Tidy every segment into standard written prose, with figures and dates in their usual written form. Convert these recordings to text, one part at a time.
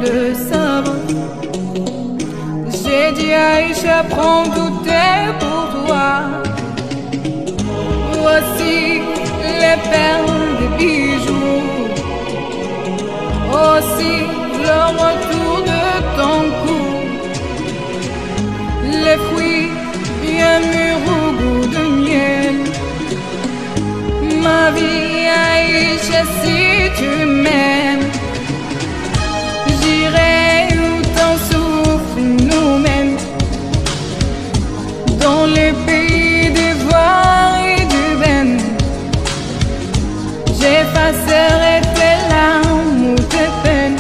de sabre. J'ai dit Aicha, prends tout est pour toi. Voici les perles des bijoux, aussi le retour de ton cou. Les fruits bien mûrs au goût de miel. Ma vie Aicha, si tu m'aimes, j'irai où ton souffle nous mène, dans les pays d'ivoire et du ben. J'effacerai tes larmes ou tes peines.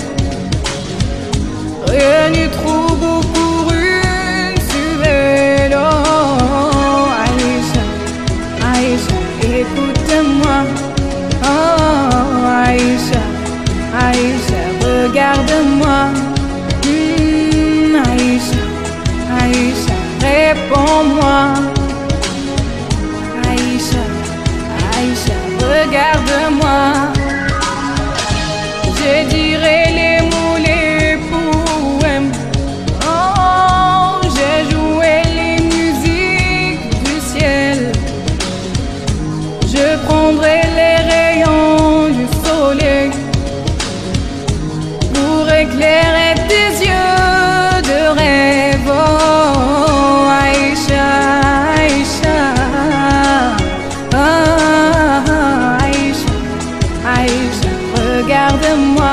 Rien n'est trop beau pour une suelle. Oh Aicha, Aicha, écoute-moi. Oh Aicha, Aicha, regarde-moi. Aicha, Aicha, réponds-moi. Aicha, Aicha, regarde-moi. Je dirai les mots, les poèmes. Oh, j'ai joué les musiques du ciel. Je prendrai les rayons du soleil pour éclairer tes yeux de rêve. Oh Aicha, Aicha, oh Aicha, Aicha, regarde-moi.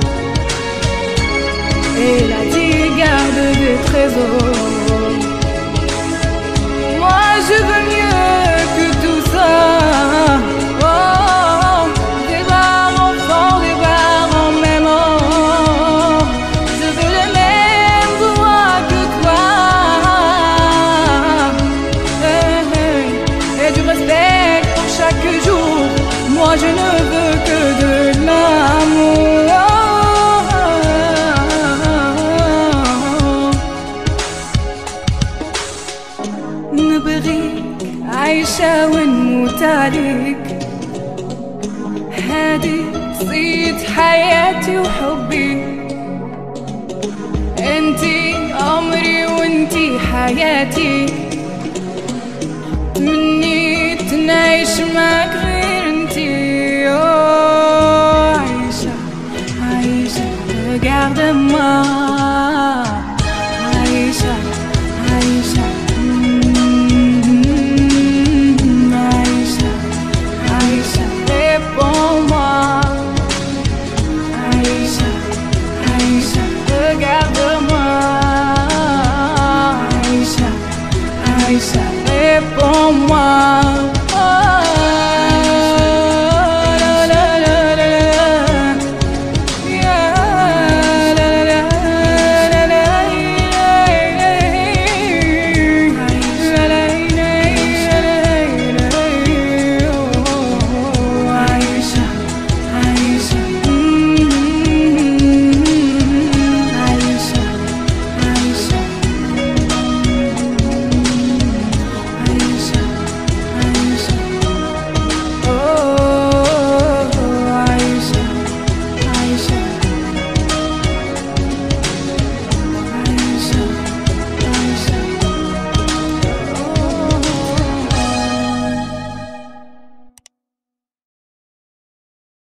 Elle a dit garde des trésors. Moi je veux mieux que tout ça. Oh, des bars enfants, des bars en même or. Je veux le même droit que toi. Et du respect pour chaque jour. Moi je ne veux que de l'amour. نبغيك عايشة ونموت عليك. هادي صيت حياتي وحبي. انتي عمري وانتي حياتي. تمنيت نعيش معك غير انتي. أوه عايشة، عايشة، regarde-moi. عايشة، عايشة، عايشة، عايشة، réponds-moi. عايشة، عايشة، regarde-moi. عايشة، عايشة.